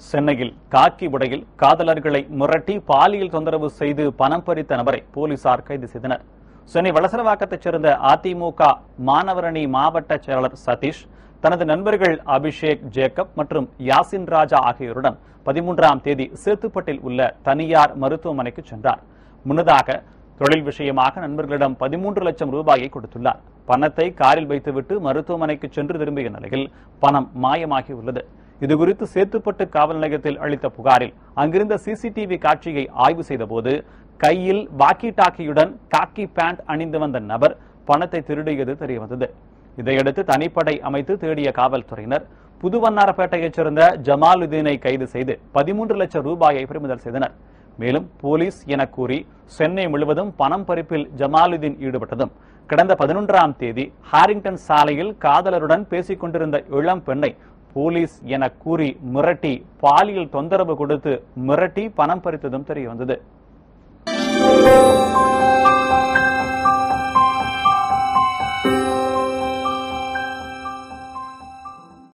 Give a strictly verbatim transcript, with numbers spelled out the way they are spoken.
சென்னையில் காக்கி உடையில் காதலர்களை மிரட்டி பாலியல் தொந்தரவு செய்து பணம் பறித்த நபரை போலீசார் கைது செய்தனர். சென்னை வளசரவாக்கத்தைச் சேர்ந்த அதிமுக மாணவரணி மாவட்ட செயலாளர் சதீஷ் தனது நண்பர்கள் அபிஷேக், ஜேக்கப் மற்றும் யாசின் ராஜா ஆகியோருடன் பதிமூன்றாம் தேதி சேத்துப்பட்டில் உள்ள தனியார் மருத்துவமனைக்கு சென்றார். முன்னதாக தொழில் விஷயமாக நண்பர்களிடம் பதிமூன்று லட்சம் ரூபாயை கொடுத்துள்ளார். பணத்தை காரில் வைத்துவிட்டு மருத்துவமனைக்கு சென்று திரும்பிய நிலையில் பணம் மாயமாகியுள்ளது. இதுகுறித்து சேத்துப்பட்டு காவல் நிலையத்தில் அளித்த புகாரில் அங்கிருந்த சிசிடிவி காட்சியை ஆய்வு செய்தபோது கையில் வாக்கி டாக்கியுடன் காக்கி பேண்ட் அணிந்து வந்த நபர் பணத்தை திருடியது தெரியவந்தது. இதையடுத்து தனிப்படை அமைத்து தேடிய காவல்துறையினர் புதுவண்ணாரப்பேட்டையைச் சேர்ந்த ஜமாலுதீனை கைது செய்து பதிமூன்று லட்சம் ரூபாயை பறிமுதல் செய்தனர். மேலும் போலீஸ் என கூறி சென்னை முழுவதும் பணம் பறிப்பில் ஜமாலுதீன் ஈடுபட்டதும் கடந்த பதினொன்றாம் தேதி ஹாரிங்டன் சாலையில் காதலருடன் பேசிக் கொண்டிருந்த இளம் பெண்ணை போலீஸ் என கூறி மிரட்டி பாலியல் தொந்தரவு கொடுத்து மிரட்டி பணம் பறித்ததும் தெரியவந்தது.